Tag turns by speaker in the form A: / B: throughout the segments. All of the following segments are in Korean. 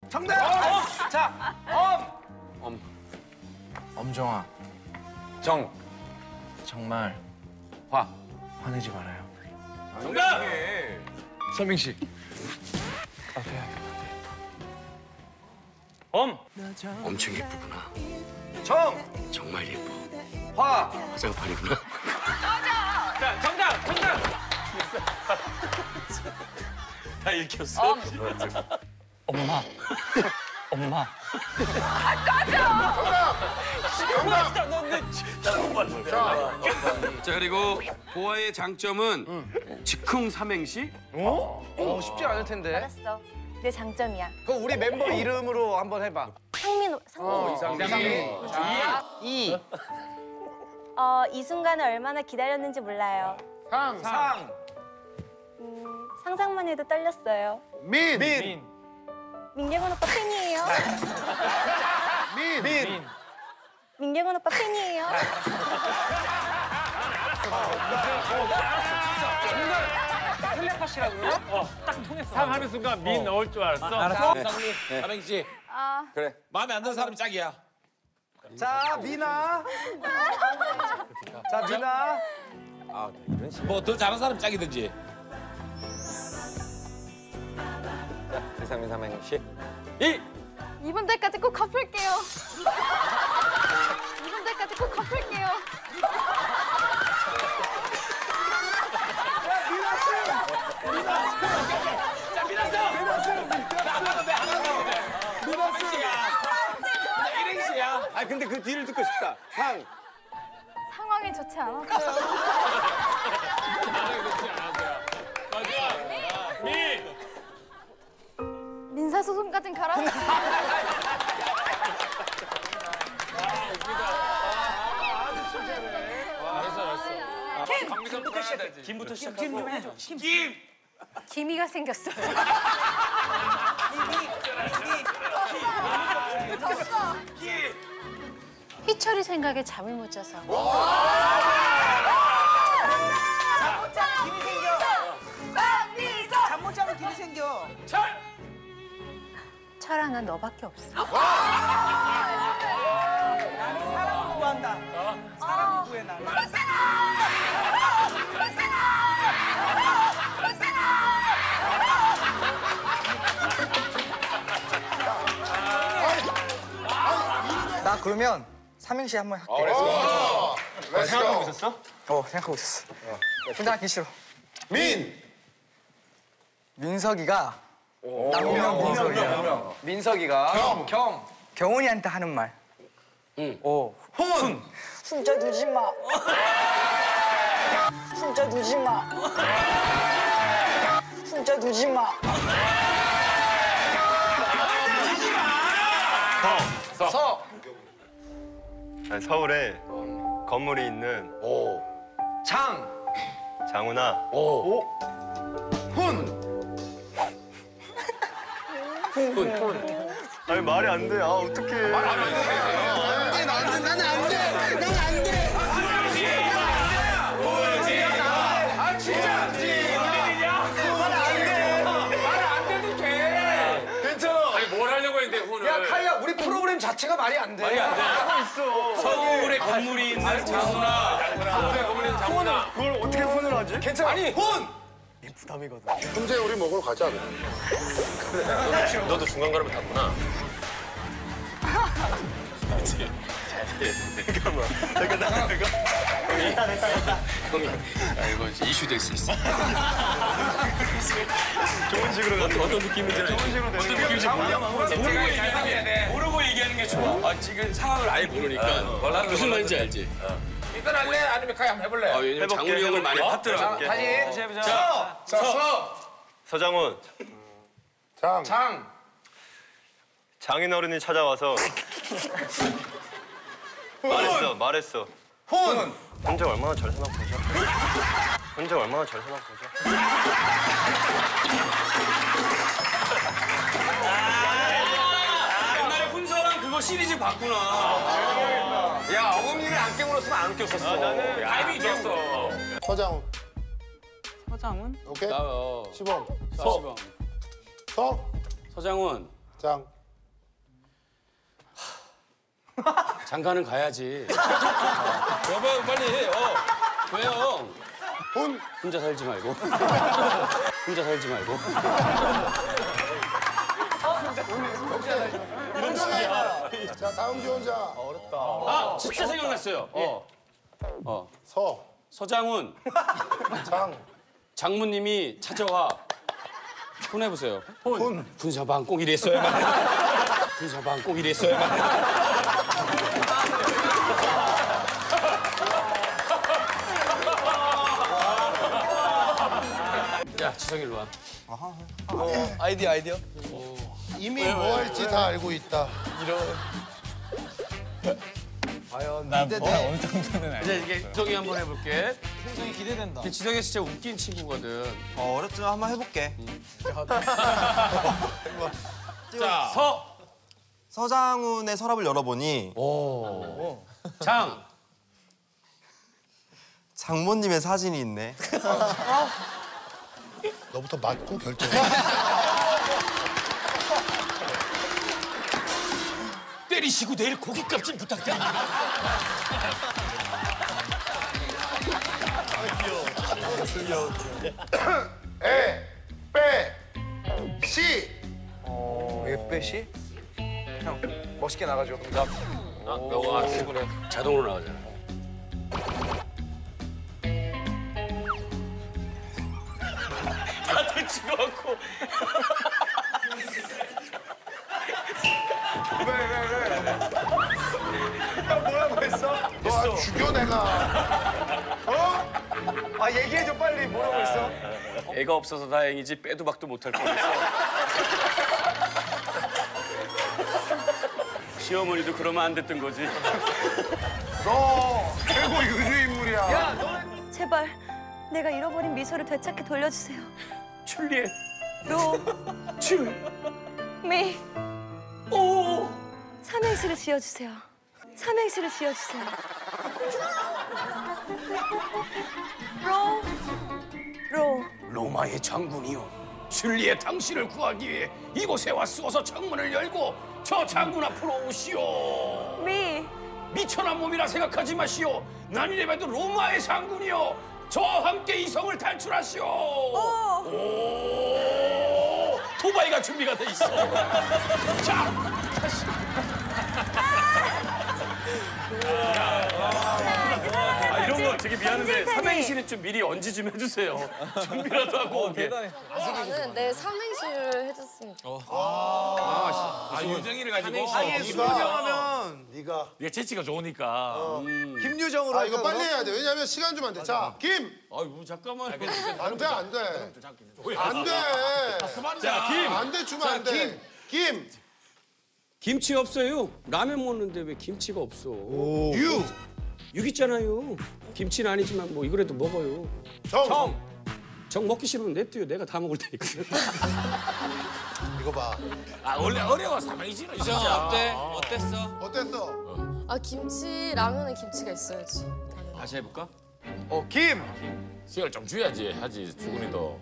A: 정답! 자,
B: 엄정아.
A: 정.
B: 정말
A: 화.
B: 화내지 말아요.
A: 정답!
B: 서민씨.
C: 엄청 예쁘구나.
A: 정.
C: 정말 예뻐.
A: 화.
C: 화장판이구나.
A: 자, 정답! 정답!
C: 다 읽혔어.
B: 엄마. 엄마.
C: 자, 그리고 보아의 장점은 즉흥 삼행시.
A: 쉽지 않을 텐데.
D: 알았어. 내 장점이야.
A: 그럼 우리 멤버 이름으로 한번 해봐.
D: 상민. 이 순간을 얼마나 기다렸는지 몰라요.
A: 상.
D: 상상만 해도 떨렸어요.
A: 민.
D: 민경훈 오빠 팬이에요.
A: 민.
D: 민경훈 오빠 팬이에요.
E: 상 하는 순간 민 넣을 줄 알았어. 알았어.
B: 삼행시.
A: 그래.
E: 마음에 안 드는 사람이 짝이야.
A: 자, 미나. 자, 미나.
E: 뭐 더 잘하는 사람 짝이든지.
A: 이상민 삼행시.
D: 이번 달까지 꼭 갚을게요. 이번 달까지 꼭 갚을게요.
A: 아, 근데 그 뒤를 듣고 싶다. 상.
D: 상황이 좋지 않았어요. 민사소송까진 가라.
E: 강미선부터 시작해. 김부터 시작하고. 김 좀 해줘. 김.
D: 기미가 생겼어요. 희철이 생각에 잠을 못 자서.
F: 잠 못 자면 길이 생겨.
D: 철아, 난 너밖에 없어.
F: 나는 사람을 구한다. 사람을 구해 나는.
G: 나 그러면 삼행시 한번 할게.
A: 생각하고 있었어?
G: 생각하고 있었어. 혼자 하기 싫어.
A: 민.
G: 민석이가 남명 민석이야.
A: 민석이가. 경.
G: 경훈이한테 하는 말.
A: 훈.
F: 숨자 두지 마. 숨자 두지 마. 숨자 두지 마.
A: 서.
H: 서울에 건물이 있는
A: 장.
H: 장훈아.
A: 훈.
H: 아니 말이 안 돼. 어떡해.
A: 나는 안 돼. 아, 진짜. 말 안 돼도 돼. 괜찮아.
E: 아니 뭘 하려고 했는데 훈을.
A: 야, 카이야, 우리 프로그램 자체가 말이 안 돼.
E: 말이 안 돼.
A: 하고 있어.
E: 서울에 건물이 있는 장훈아. 서울에 건물이 있는 장훈아.
H: 그걸 어떻게 혼을 하지?
A: 괜찮아. 아니, 훈.
H: 부담이거든.
I: 현재 우리 먹으러 가자.
E: 너도 중간 걸음을 탔구나.
C: 이거 이슈 될 수 있어.
H: 좋은 식으로 가자.
E: 어떤 느낌인지
H: 좋은 식으로 되는 거야.
E: 모르고 얘기하는 게 좋아.
C: 지금 상황을 아예 모르니까 무슨 말인지 알지?
E: 일단 할래? 아니면 가야 한번 해볼래?
C: 왜냐면 장훈이 형을 많이 봤더라고.
A: 다시 해보자. 서.
H: 서장훈.
A: 장.
H: 장인어른이 찾아와서 말했어.
A: 훈.
H: 혼자 얼마나 잘 사나 보자. 혼자 얼마나 잘 사나 보자.
C: 옛날에 훈서랑 그거 시리즈 봤구나.
A: 야, 어금니를 안깨 물었으면 안 웃겼었어.
H: 나는
E: 타이밍이 좋았어.
I: 서장훈.
F: 서장훈?
I: 오케이? 시범.
C: 서.
I: 서.
C: 서장훈.
I: 장.
C: 장가는 가야지. 여보 빨리. 왜요? 혼자 살지 말고. 혼자 살지 말고.
E: 자, 다음 지원자.
C: 아 진짜 생각났어요. 서장훈. 장모님이 찾아와. 폰 해보세요. 군사방 꼭 이랬어야만. 군사방 꼭 이랬어야만. 야 지성이 일로 와.
B: 아이디어.
E: 이미 뭐 할지 다 알고 있다.
B: 난 어느 정도는 알지.
C: 이제 이게 지성이 한번 해볼게.
B: 굉장히 기대된다.
C: 지성이 진짜 웃긴 친구거든.
G: 어렵지만 한번 해볼게.
C: 자
G: 서장훈의 서랍을 열어보니 장모님의 사진이 있네.
E: 너부터 맞고 결정해.
C: 때리시고 내일 고깃값 좀 부탁드립니다.
E: 에, 빼, 시.
G: 빼시? 형 멋있게 나가죠.
C: 너가 기분에 자동으로 나가잖아. 다들 찍어갖고.
G: 뭐라고 했어?
E: 너 아주 죽여 내가.
G: 아 얘기해줘 빨리. 뭐라고 했어?
C: 애가 없어서 다행이지 빼도 박도 못할 뻔했어. 시어머니도 그러면 안 됐던 거지.
E: 너 최고 유주 인물이야.
I: 제발 내가 잃어버린 미소를 되찾게 돌려주세요.
C: 출리에
I: 로,
C: 출.
I: 미,
C: 오.
I: 삼행시를 지어주세요. 삼행시를 지어주세요. 로.
C: 로마의 장군이요. 줄리의 당신을 구하기 위해 이곳에 왔으어서 창문을 열고 저 장군 앞으로 오시오.
I: 미,
C: 미천한 몸이라 생각하지 마시오. 난이래봬도 로마의 장군이요. 저와 함께 이성을 탈출하시오. 오. 토바이가 준비가 돼 있어. 자, 다시. 이런 거 되게 미안한데 삼행시는 좀 미리 언지 좀 해주세요. 준비라도 하고 오게.
J: 저는 내 삼행시를 해줬으면
B: 유정이를 가지고.
E: 네가.
B: 얘 채치가 좋으니까.
G: 김유정으로.
E: 아 이거 빨리 해야 돼. 왜냐면 시간 좀 안 돼. 자, 김.
C: 아이고 잠깐만.
E: 안 돼, 안 돼. 안 돼.
C: 자, 김.
E: 안 돼, 주면 안 돼. 김.
C: 김치 없어요. 라면 먹는데 왜 김치가 없어?
E: 유.
C: 육 있잖아요. 김치는 아니지만 뭐 이거라도 먹어요.
E: 정.
C: 정 먹기 싫으면 냅둬요. 내가 다 먹을 테니까.
E: 이거 봐.
B: 아 원래 어려워 삼행시는. 이정아 어때? 어땠어?
E: 어땠어?
J: 아 김치 라면에 김치가 있어야지.
C: 다시 해볼까?
G: 김.
B: 시간을 좀 줘야지 하지 주군이도.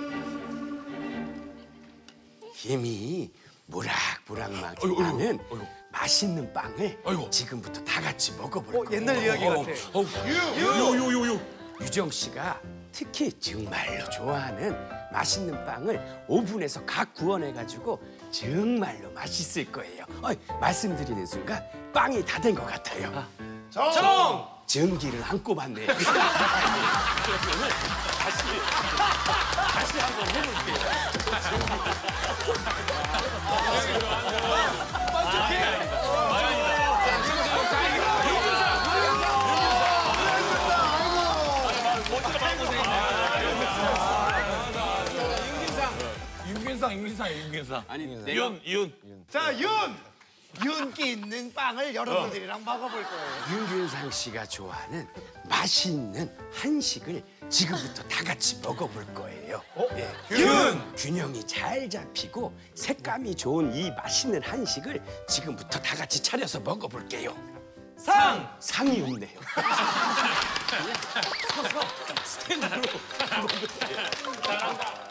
C: 힘이 무락무락 나는 맛있는 빵을
B: 아이고.
C: 지금부터 다 같이 먹어볼 거예요.
G: 옛날 이야기 같아.
B: 유유유유.
C: 유정 씨가 특히 정말로 좋아하는 맛있는 빵을 오븐에서 각 구워내가지고 정말로 맛있을 거예요. 말씀드리는 순간 빵이 다 된 것 같아요.
E: 정.
C: 전기를 안 꼽았네요. 그러면 다시 한번 해볼게요.
B: 윤균상.
C: 아니
B: 윤.
G: 자 윤기 있는 빵을 여러분들이랑 먹어볼 거예요.
C: 윤균상 씨가 좋아하는 맛있는 한식을 지금부터 다 같이 먹어볼 거예요. 예. 균형이 잘 잡히고 색감이 좋은 이 맛있는 한식을 지금부터 다 같이 차려서 먹어볼게요. 상이 없네요. 서서 스탠드로.